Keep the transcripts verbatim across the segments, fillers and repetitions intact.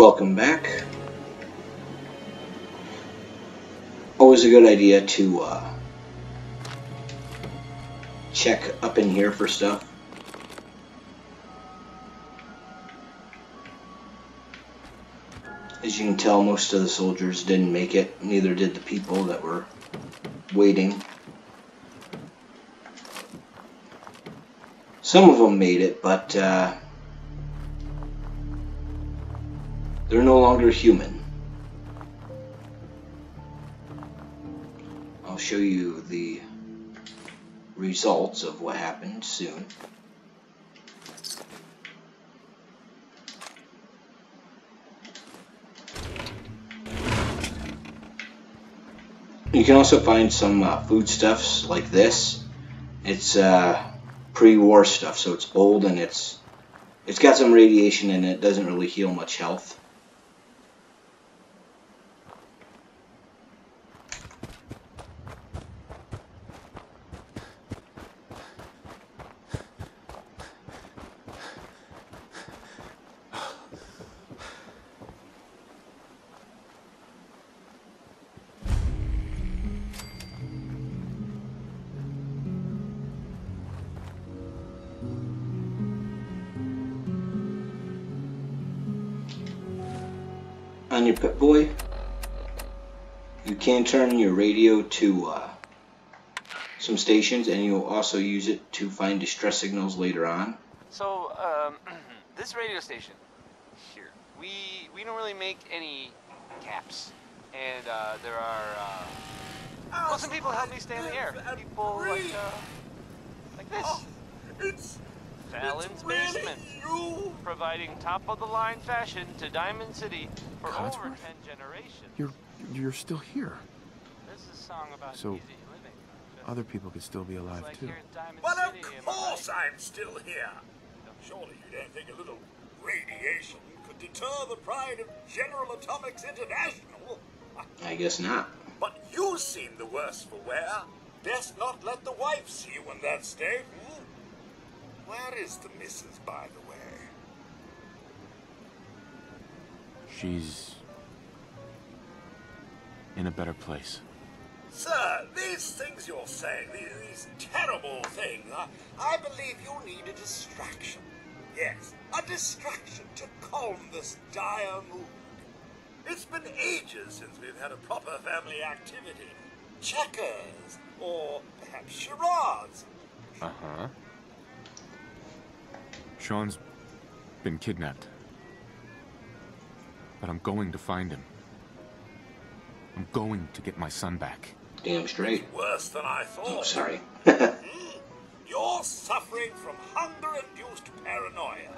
Welcome back. Always a good idea to uh, check up in here for stuff. As you can tell, most of the soldiers didn't make it, neither did the people that were waiting. Some of them made it, but uh, they're no longer human. I'll show you the results of what happened soon. You can also find some uh, foodstuffs like this. It's uh, pre-war stuff, so it's old and it's it's got some radiation in it. It doesn't really heal much health. On your Pip Boy, you can turn your radio to uh, some stations, and you'll also use it to find distress signals later on. So, um, this radio station here, we we don't really make any caps, and uh, there are uh, well, some people help me stay in the air. People like uh, like this. Oh, it's Fallon's it's really Basement, you. providing top-of-the-line fashion to Diamond City for Codsworth? over ten generations. You're you're still here. This is a song about So, easy living. Just Other people could still be alive like too. here in Diamond Well, City, of am I course right? I'm still here. Surely you don't think a little radiation could deter the pride of General Atomics International? I guess not. But you seem the worse for wear. Best not let the wife see you in that state. Hmm? Where is the missus, by the way? She's in a better place. Sir, these things you're saying, these, these terrible things, I, I believe you need a distraction. Yes, a distraction to calm this dire mood. It's been ages since we've had a proper family activity. Checkers, or perhaps charades. Uh-huh. Sean's been kidnapped. But I'm going to find him. I'm going to get my son back. Damn straight. Worse than I thought. Oh, sorry. Hmm? You're suffering from hunger-induced paranoia.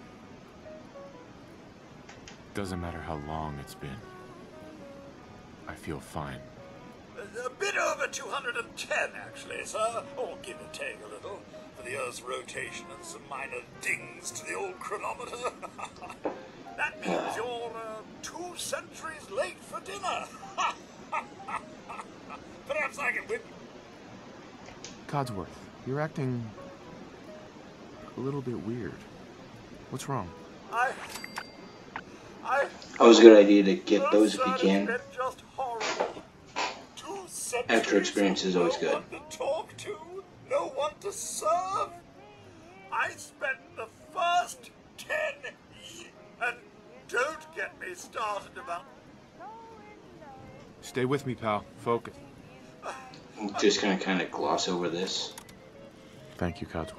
Doesn't matter how long it's been. I feel fine. A, a bit over two hundred ten, actually, sir. Or give or take a little. For the Earth's rotation and some minor dings to the old chronometer. That means you're uh, two centuries late for dinner. Perhaps I can win. Codsworth, you're acting a little bit weird. What's wrong? I... I... Always a good idea to get those if you can. Just horrible. Two centuries, Extra experience is always good. No one to talk to, no one to serve. I spent the first ten years, and don't get me started about. Stay with me, pal. Focus. I'm just gonna kind of gloss over this. Thank you, Codsworth.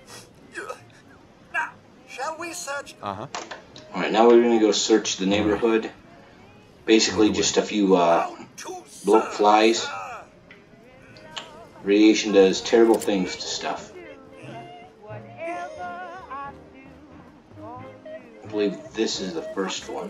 Now, shall we search? Uh-huh. Alright, now we're gonna go search the neighborhood. Basically just a few uh, bloat flies. Radiation does terrible things to stuff. I believe this is the first one.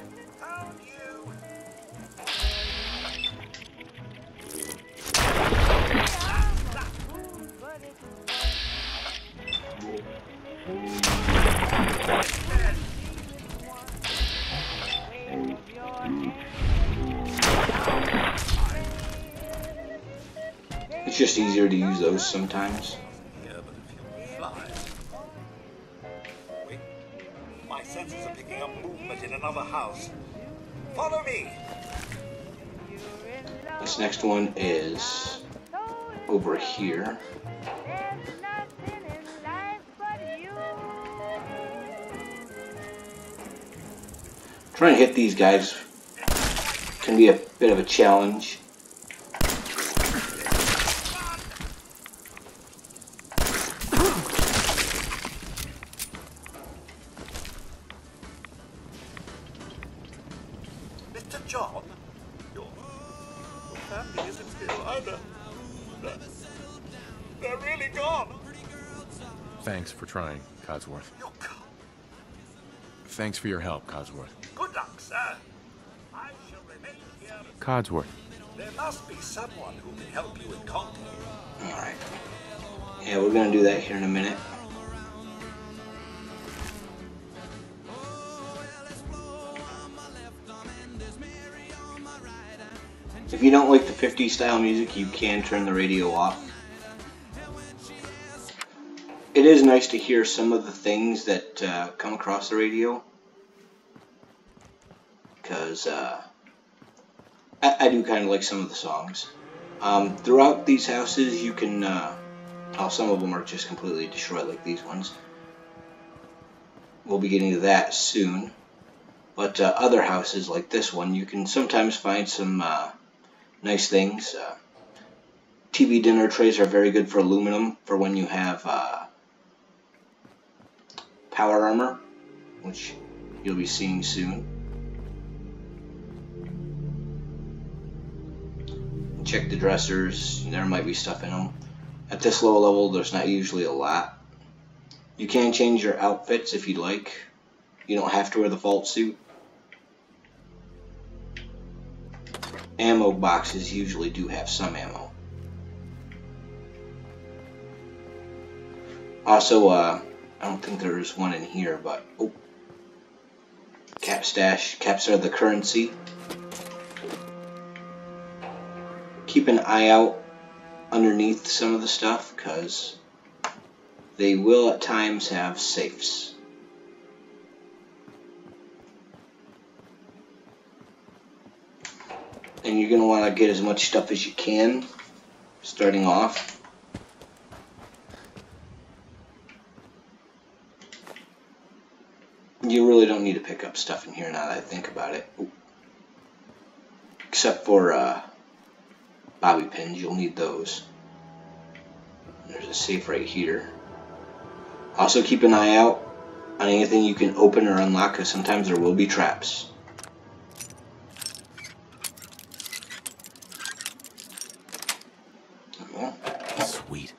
It's just easier to use those sometimes. Yeah, but if you fly. Wait, my my senses are picking up movement in another house. Follow me. This next one is over here. Trying to hit these guys can be a bit of a challenge. Mister John, your, your family isn't here either. They're, they're really gone. Thanks for trying, Codsworth. You're gone. Thanks for your help, Codsworth. Good luck, sir. I shall remain here. Codsworth. There must be someone who can help you in contact. Alright. Yeah, we're going to do that here in a minute. If you don't like the fifties style music, you can turn the radio off. It is nice to hear some of the things that uh, come across the radio, because uh, I, I do kind of like some of the songs. Um, throughout these houses, you can, uh, oh, some of them are just completely destroyed, like these ones. We'll be getting to that soon. But uh, other houses, like this one, you can sometimes find some uh, nice things. Uh, T V dinner trays are very good for aluminum for when you have uh, power armor, which you'll be seeing soon. Check the dressers, there might be stuff in them. At this low level, there's not usually a lot. You can change your outfits if you'd like. You don't have to wear the vault suit. Ammo boxes usually do have some ammo. Also, uh, I don't think there's one in here, but oh, cap stash. Caps are the currency. Keep an eye out underneath some of the stuff, because they will at times have safes. And you're going to want to get as much stuff as you can starting off. You really don't need to pick up stuff in here now that I think about it. Ooh. Except for uh, bobby pins, you'll need those. There's a safe right here. Also keep an eye out on anything you can open or unlock, because sometimes there will be traps. Sweet.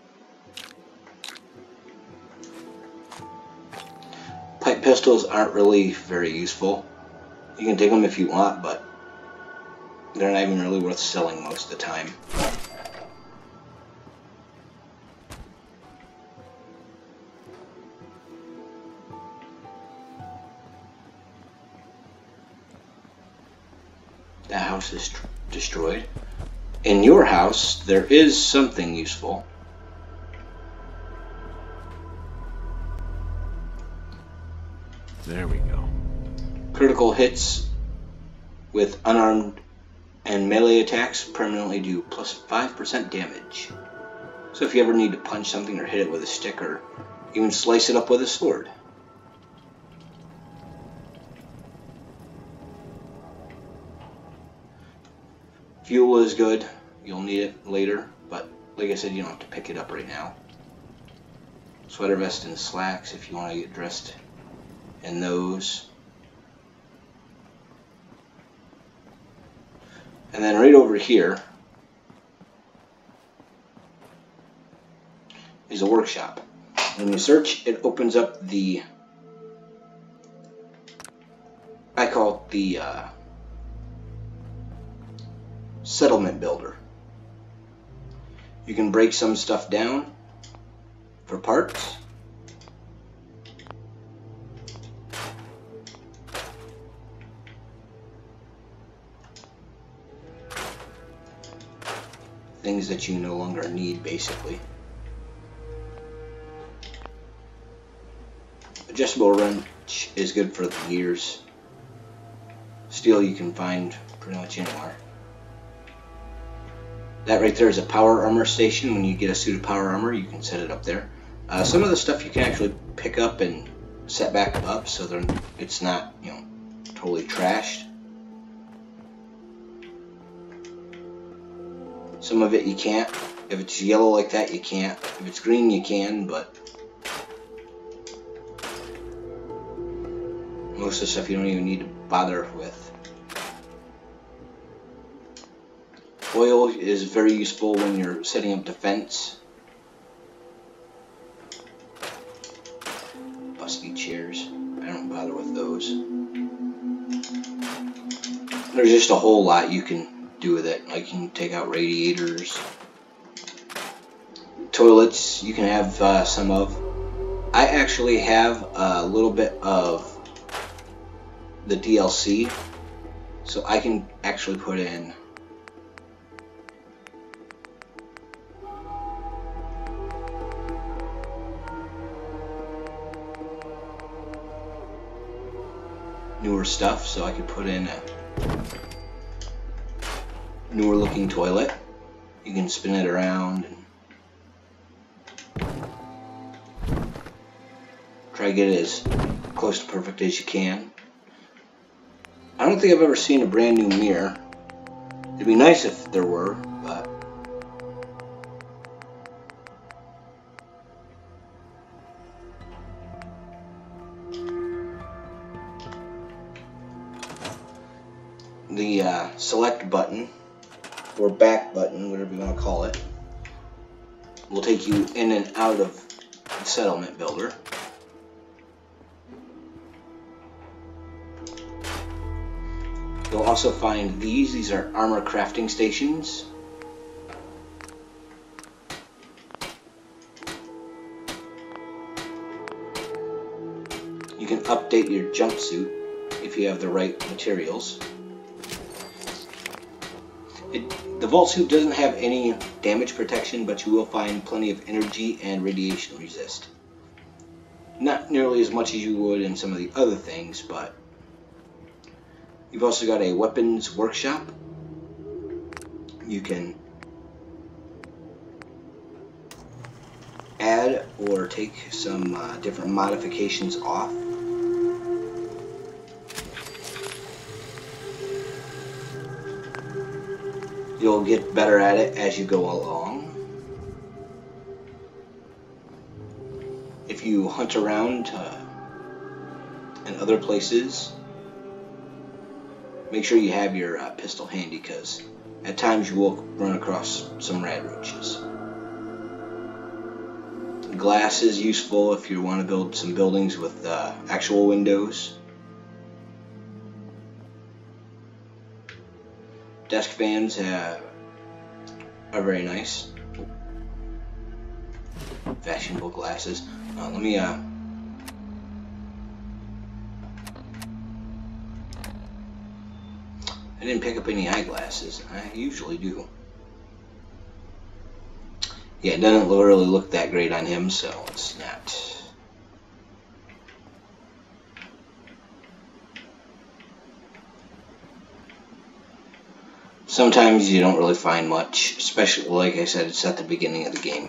Pipe pistols aren't really very useful. You can take them if you want, but they're not even really worth selling most of the time. That house is destroyed. In your house, there is something useful. There we go. Critical hits with unarmed and melee attacks permanently do plus five percent damage. So if you ever need to punch something or hit it with a stick or even slice it up with a sword. Fuel is good. You'll need it later, but like I said, you don't have to pick it up right now. Sweater vest and slacks if you want to get dressed in those. And then right over here is a workshop. When you search, it opens up the, I call it the uh, settlement builder. You can break some stuff down for parts. Things that you no longer need, basically. Adjustable wrench which is good for the gears. Steel you can find pretty much anywhere. That right there is a power armor station. When you get a suit of power armor, you can set it up there. Uh, some of the stuff you can actually pick up and set back up, so they're, it's not, you know, totally trashed. Some of it you can't. If it's yellow like that, you can't. If it's green, you can, but most of the stuff you don't even need to bother with. Oil is very useful when you're setting up defense. Busty chairs. I don't bother with those. There's just a whole lot you can do with it. Like you can take out radiators. Toilets you can have uh, some of. I actually have a little bit of the D L C, so I can actually put in newer stuff, so I could put in a newer looking toilet. You can spin it around and try to get it as close to perfect as you can. I don't think I've ever seen a brand new mirror. It'd be nice if there were, but the uh, select button, or back button, whatever you want to call it, will take you in and out of the settlement builder. You'll also find these. These are armor crafting stations. You can update your jumpsuit if you have the right materials. It, the vault suit doesn't have any damage protection, but you will find plenty of energy and radiation resist. Not nearly as much as you would in some of the other things, but you've also got a weapons workshop. You can add or take some uh, different modifications off. You'll get better at it as you go along. If you hunt around uh, in other places, make sure you have your uh, pistol handy, because at times you will run across some rad roaches. Glass is useful if you want to build some buildings with uh, actual windows. Desk fans uh, are very nice. Fashionable glasses. Uh, let me uh, I didn't pick up any eyeglasses. I usually do. Yeah, it doesn't really look that great on him, so it's not. Sometimes you don't really find much, especially, like I said, it's at the beginning of the game.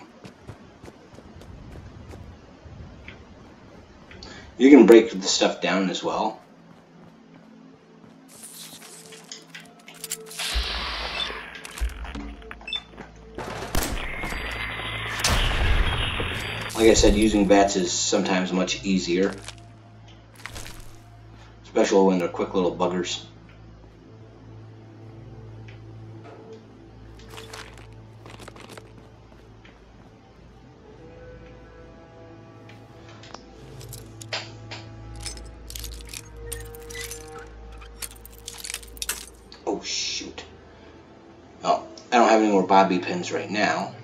You can break the stuff down as well. Like I said, using bats is sometimes much easier, especially when they're quick little buggers. Oh shoot. Oh, I don't have any more bobby pins right now,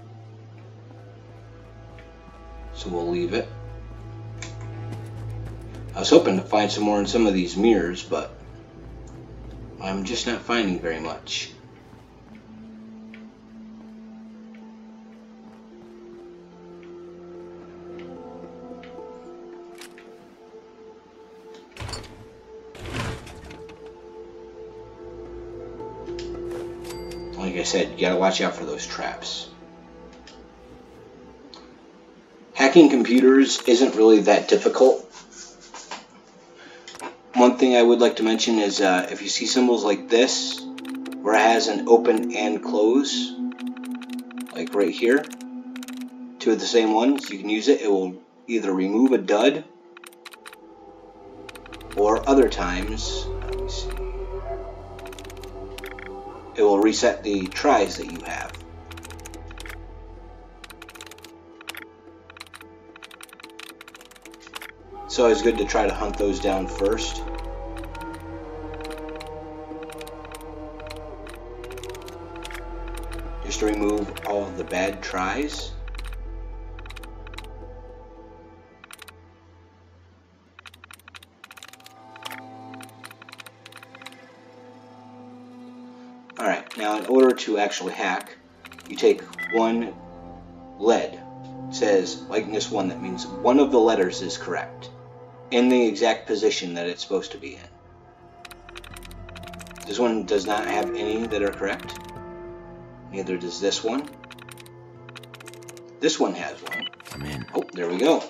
so we'll leave it. I was hoping to find some more in some of these mirrors, but I'm just not finding very much. like I said, you gotta watch out for those traps. Hacking computers isn't really that difficult. One thing I would like to mention is uh, if you see symbols like this, where it has an open and close, like right here, two of the same ones, you can use it. It will either remove a dud, or other times, let me see, it will reset the tries that you have. So it's good to try to hunt those down first. Just to remove all of the bad tries. Alright, now in order to actually hack, you take one lead. It says, like this one, that means one of the letters is correct, in the exact position that it's supposed to be in. This one does not have any that are correct. Neither does this one. This one has one. I'm in. Oh, there we go.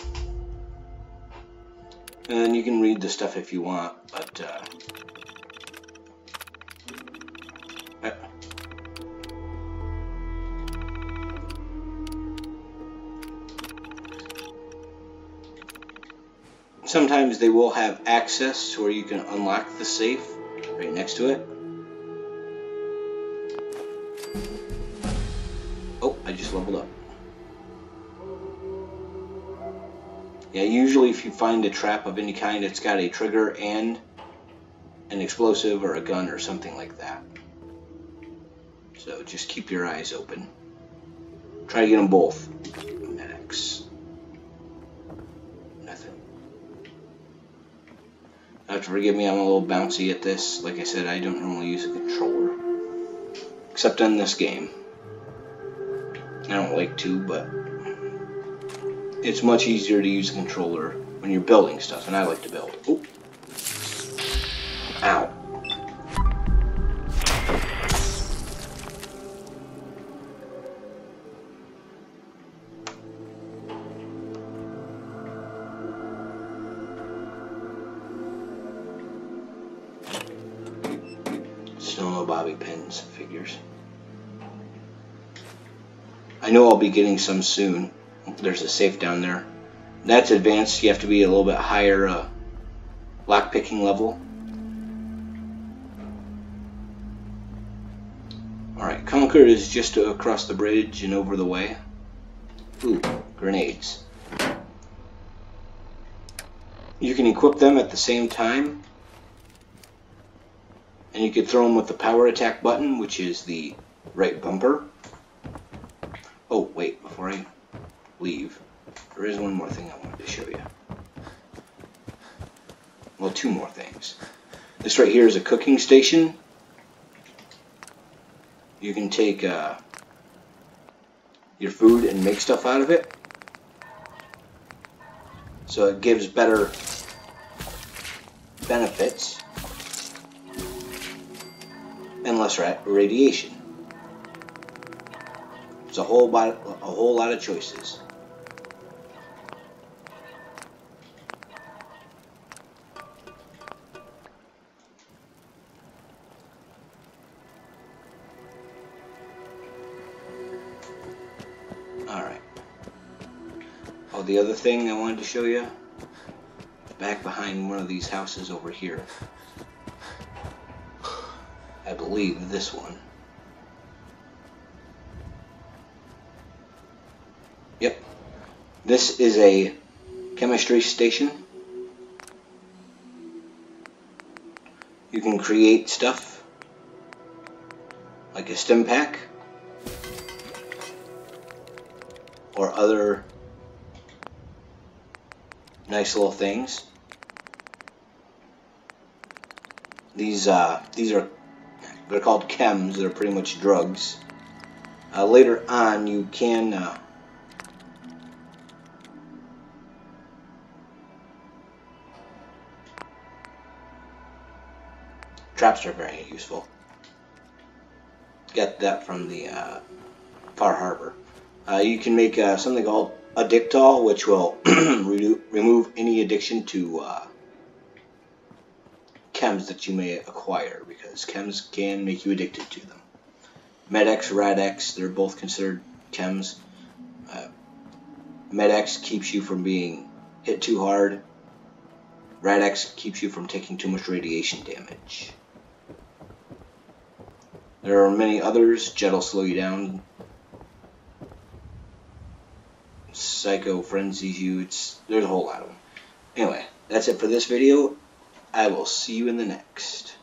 And you can read the stuff if you want, but uh, uh, sometimes they will have access to where you can unlock the safe right next to it. Oh, I just leveled up. Yeah, usually if you find a trap of any kind, it's got a trigger and an explosive or a gun or something like that. So just keep your eyes open. Try to get them both. Medics. Nothing. You have to forgive me, I'm a little bouncy at this. Like I said, I don't normally use a controller. Except on this game. I don't like to, but it's much easier to use a controller when you're building stuff, and I like to build. Ooh. Ow. Still no bobby pins figures. I know I'll be getting some soon. There's a safe down there. That's advanced. You have to be a little bit higher uh, lockpicking level. Alright, Concord is just across the bridge and over the way. Ooh, grenades. You can equip them at the same time. And you can throw them with the power attack button, which is the right bumper. Oh, wait, before I leave, there is one more thing I wanted to show you. Well, two more things. This right here is a cooking station. You can take uh, your food and make stuff out of it. So it gives better benefits and less ra radiation. It's a whole lot, a whole lot of choices. Alright. Oh, the other thing I wanted to show you, back behind one of these houses over here. I believe this one. Yep. This is a chemistry station. You can create stuff like a stim pack or other nice little things. These uh, these are they're called chems. They're pretty much drugs. Uh, later on, you can uh, traps are very useful. get that from the uh, Far Harbor. Uh, you can make uh, something called Addictol, which will re remove any addiction to uh, chems that you may acquire, because chems can make you addicted to them. Med-X, Rad-X, they're both considered chems. Uh, Med-X keeps you from being hit too hard. Rad-X keeps you from taking too much radiation damage. There are many others. Jet will slow you down. Psycho frenzies you. It's there's a whole lot of them. Anyway, that's it for this video. I will see you in the next.